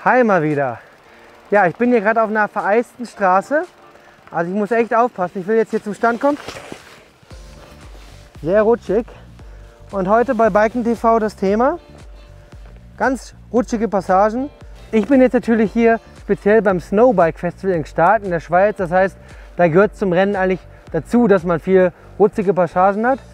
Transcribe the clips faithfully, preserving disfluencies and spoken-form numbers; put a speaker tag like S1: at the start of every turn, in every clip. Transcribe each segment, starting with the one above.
S1: Hi mal wieder. Ja, ich bin hier gerade auf einer vereisten Straße. Also ich muss echt aufpassen. Ich will jetzt hier zum Stand kommen. Sehr rutschig. Und heute bei Biken T V das Thema. Ganz rutschige Passagen. Ich bin jetzt natürlich hier speziell beim Snowbike Festival in Gstaad in der Schweiz. Das heißt, da gehört zum Rennen eigentlich dazu, dass man viel rutschige Passagen hat.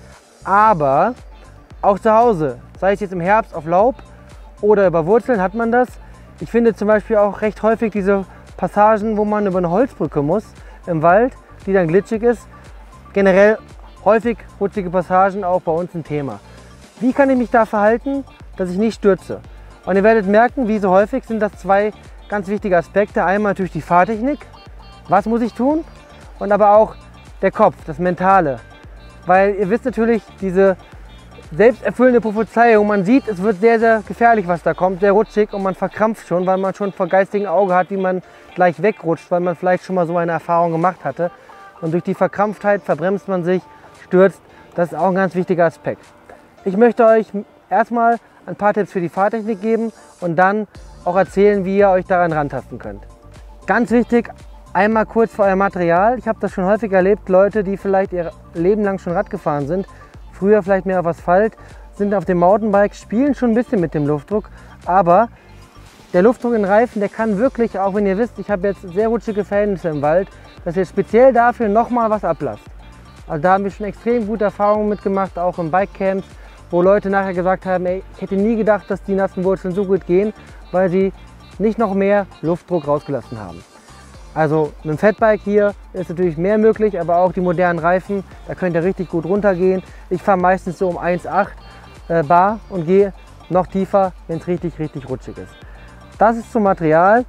S1: Aber auch zu Hause, sei es jetzt im Herbst auf Laub oder über Wurzeln, hat man das. Ich finde zum Beispiel auch recht häufig diese Passagen, wo man über eine Holzbrücke muss im Wald, die dann glitschig ist. Generell häufig rutschige Passagen, auch bei uns ein Thema. Wie kann ich mich da verhalten, dass ich nicht stürze? Und ihr werdet merken, wie so häufig sind das zwei ganz wichtige Aspekte. Einmal natürlich die Fahrtechnik, was muss ich tun? Und aber auch der Kopf, das Mentale. Weil ihr wisst natürlich, diese selbsterfüllende Prophezeiung, man sieht, es wird sehr, sehr gefährlich, was da kommt, sehr rutschig und man verkrampft schon, weil man schon vor geistigem Auge hat, wie man gleich wegrutscht, weil man vielleicht schon mal so eine Erfahrung gemacht hatte. Und durch die Verkrampftheit verbremst man sich, stürzt. Das ist auch ein ganz wichtiger Aspekt. Ich möchte euch erstmal ein paar Tipps für die Fahrtechnik geben und dann auch erzählen, wie ihr euch daran rantasten könnt. Ganz wichtig, einmal kurz für euer Material. Ich habe das schon häufig erlebt, Leute, die vielleicht ihr Leben lang schon Rad gefahren sind, früher vielleicht mehr auf Asphalt, sind auf dem Mountainbike, spielen schon ein bisschen mit dem Luftdruck, aber der Luftdruck in den Reifen, der kann wirklich, auch wenn ihr wisst, ich habe jetzt sehr rutschige Verhältnisse im Wald, dass ihr speziell dafür nochmal was ablasst. Also da haben wir schon extrem gute Erfahrungen mitgemacht, auch im Bikecamps, wo Leute nachher gesagt haben, ey, ich hätte nie gedacht, dass die nassen Wurzeln so gut gehen, weil sie nicht noch mehr Luftdruck rausgelassen haben. Also mit dem Fatbike hier ist natürlich mehr möglich, aber auch die modernen Reifen, da könnt ihr richtig gut runtergehen. Ich fahre meistens so um eins Komma acht äh, Bar und gehe noch tiefer, wenn es richtig, richtig rutschig ist. Das ist zum Material,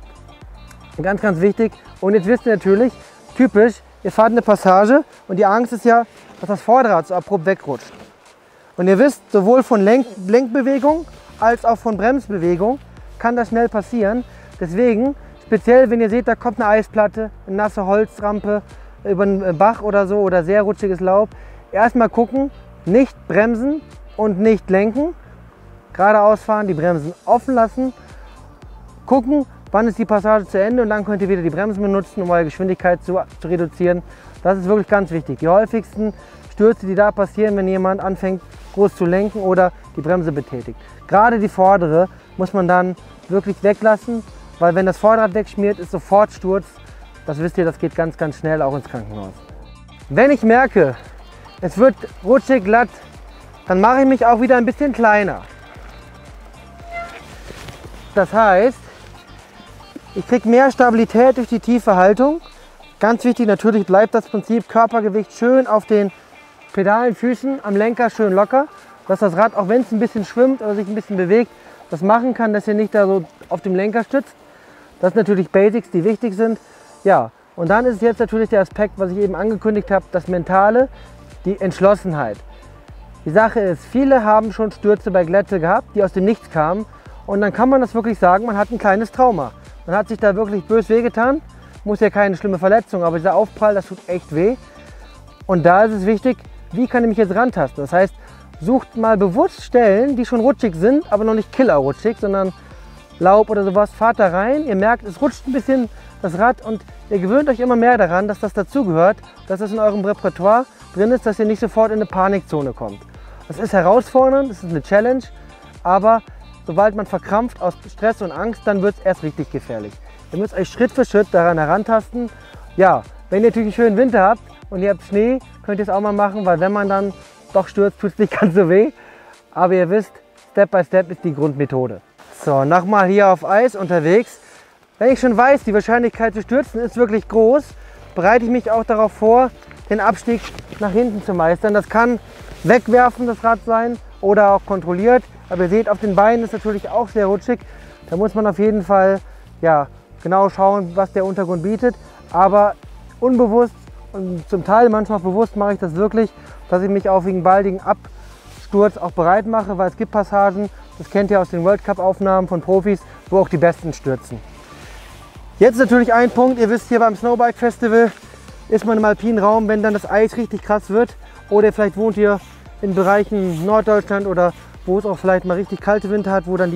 S1: ganz, ganz wichtig. Und jetzt wisst ihr natürlich, typisch, ihr fahrt eine Passage und die Angst ist ja, dass das Vorderrad so abrupt wegrutscht. Und ihr wisst, sowohl von Lenk Lenkbewegung als auch von Bremsbewegung kann das schnell passieren. Deswegen, speziell wenn ihr seht, da kommt eine Eisplatte, eine nasse Holzrampe über einen Bach oder so oder sehr rutschiges Laub. Erstmal gucken, nicht bremsen und nicht lenken. Geradeaus fahren, die Bremsen offen lassen. Gucken, wann ist die Passage zu Ende und dann könnt ihr wieder die Bremsen benutzen, um eure Geschwindigkeit zu, zu reduzieren. Das ist wirklich ganz wichtig. Die häufigsten Stürze, die da passieren, wenn jemand anfängt groß zu lenken oder die Bremse betätigt. Gerade die vordere muss man dann wirklich weglassen, weil wenn das Vorderrad wegschmiert, ist sofort Sturz. Das wisst ihr, das geht ganz, ganz schnell auch ins Krankenhaus. Wenn ich merke, es wird rutschig, glatt, dann mache ich mich auch wieder ein bisschen kleiner. Das heißt, ich kriege mehr Stabilität durch die tiefe Haltung. Ganz wichtig, natürlich bleibt das Prinzip Körpergewicht schön auf den Pedalen, Füßen, am Lenker schön locker, dass das Rad, auch wenn es ein bisschen schwimmt oder sich ein bisschen bewegt, das machen kann, dass ihr nicht da so auf dem Lenker stützt. Das sind natürlich Basics, die wichtig sind. Ja, und dann ist jetzt natürlich der Aspekt, was ich eben angekündigt habe, das Mentale, die Entschlossenheit. Die Sache ist, viele haben schon Stürze bei Glätte gehabt, die aus dem Nichts kamen. Und dann kann man das wirklich sagen, man hat ein kleines Trauma. Man hat sich da wirklich bös wehgetan, muss ja keine schlimme Verletzung, aber dieser Aufprall, das tut echt weh. Und da ist es wichtig, wie kann ich mich jetzt rantasten? Das heißt, sucht mal bewusst Stellen, die schon rutschig sind, aber noch nicht killerrutschig, sondern Laub oder sowas. Fahrt da rein, ihr merkt, es rutscht ein bisschen das Rad und ihr gewöhnt euch immer mehr daran, dass das dazugehört, dass das in eurem Repertoire drin ist, dass ihr nicht sofort in eine Panikzone kommt. Das ist herausfordernd, das ist eine Challenge, aber sobald man verkrampft aus Stress und Angst, dann wird es erst richtig gefährlich. Ihr müsst euch Schritt für Schritt daran herantasten. Ja, wenn ihr natürlich einen schönen Winter habt und ihr habt Schnee, könnt ihr es auch mal machen, weil wenn man dann doch stürzt, tut es nicht ganz so weh. Aber ihr wisst, Step by Step ist die Grundmethode. So, nochmal hier auf Eis unterwegs. Wenn ich schon weiß, die Wahrscheinlichkeit zu stürzen ist wirklich groß, bereite ich mich auch darauf vor, den Abstieg nach hinten zu meistern. Das kann wegwerfen, das Rad sein, oder auch kontrolliert. Aber ihr seht, auf den Beinen ist natürlich auch sehr rutschig. Da muss man auf jeden Fall ja, genau schauen, was der Untergrund bietet. Aber unbewusst und zum Teil manchmal auch bewusst mache ich das wirklich, dass ich mich auf einen baldigen Absturz auch bereit mache, weil es gibt Passagen, das kennt ihr aus den World Cup Aufnahmen von Profis, wo auch die Besten stürzen. Jetzt natürlich ein Punkt, ihr wisst, hier beim Snowbike Festival ist man im alpinen Raum, wenn dann das Eis richtig krass wird, oder vielleicht wohnt ihr in Bereichen Norddeutschland oder wo es auch vielleicht mal richtig kalte Winter hat, wo dann die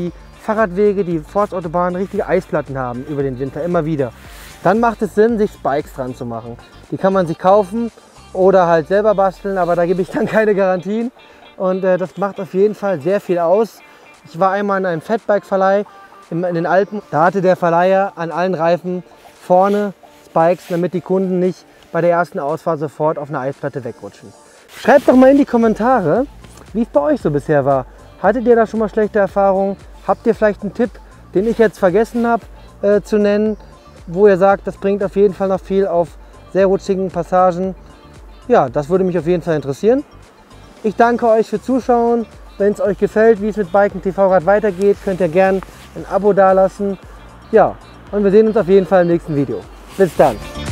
S1: Fahrradwege, die Forstautobahnen richtige Eisplatten haben über den Winter, immer wieder. Dann macht es Sinn, sich Spikes dran zu machen. Die kann man sich kaufen oder halt selber basteln, aber da gebe ich dann keine Garantien. Und äh, das macht auf jeden Fall sehr viel aus. Ich war einmal in einem Fatbike-Verleih in, in den Alpen. Da hatte der Verleiher an allen Reifen vorne Spikes, damit die Kunden nicht bei der ersten Ausfahrt sofort auf eine Eisplatte wegrutschen. Schreibt doch mal in die Kommentare, wie es bei euch so bisher war. Hattet ihr da schon mal schlechte Erfahrungen? Habt ihr vielleicht einen Tipp, den ich jetzt vergessen habe äh, zu nennen, wo ihr sagt, das bringt auf jeden Fall noch viel auf sehr rutschigen Passagen? Ja, das würde mich auf jeden Fall interessieren. Ich danke euch fürs Zuschauen. Wenn es euch gefällt, wie es mit Biken T V Rad weitergeht, könnt ihr gerne ein Abo dalassen. Ja, und wir sehen uns auf jeden Fall im nächsten Video. Bis dann!